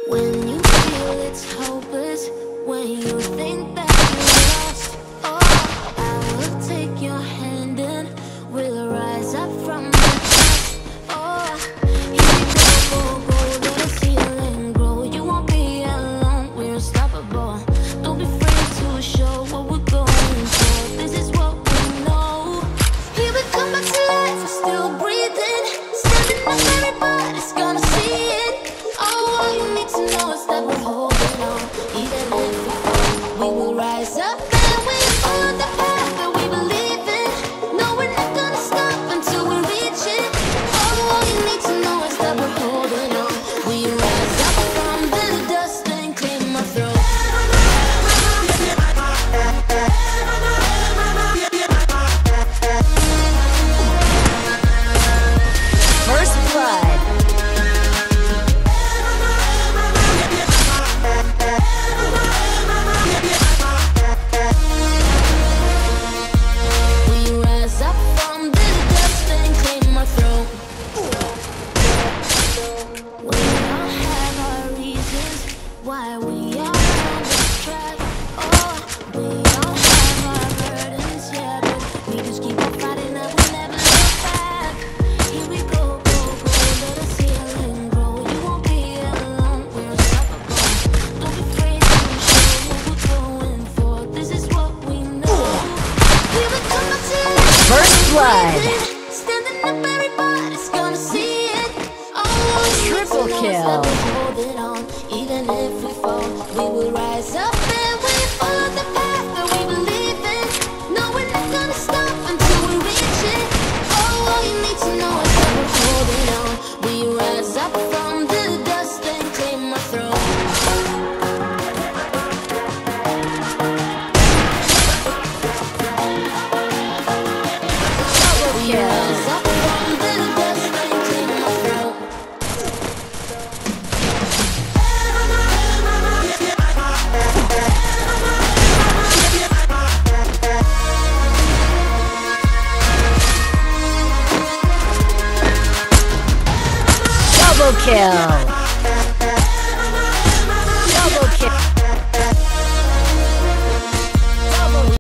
When you feel it's hopeless, when you think that you're lost, oh, I will take your hand and we'll rise up from the dust. Oh, here we go, let us heal and grow. You won't be alone, we're unstoppable. Don't be afraid to show what we're going for. This is what we know. Here we come back to life, we're still breathing. Standing up, everybody's gonna see it. Oh, all you need to know is that we're holding on. Even if we fall, we will rise up and we follow the path that we believe in. No, we're not gonna stop until we reach it. Oh, all you need to know is that we're holding on. We rise up from the dust and clear my throat. First blood. We rise up from the dust and clear my throat. We all have our reasons why we are on this track. Oh, we all have our burdens, yeah, but we just keep on fighting and we never look back. Here we go, let us heal and grow. You won't be alone, we're unstoppable. Don't be afraid to show what we're going for. This is what we know. Here we come back to life. First blood. Standing up, everybody's gonna see it. Oh, Triple kill. Holding on, even if we fall, we will rise up and we follow the path that we believe in. No, we're not gonna stop until we reach it. Oh, all you need to know is that we're holding on. We rise up from the dust and clear my throat. We rise up from the dust and clear my throat. Double kill.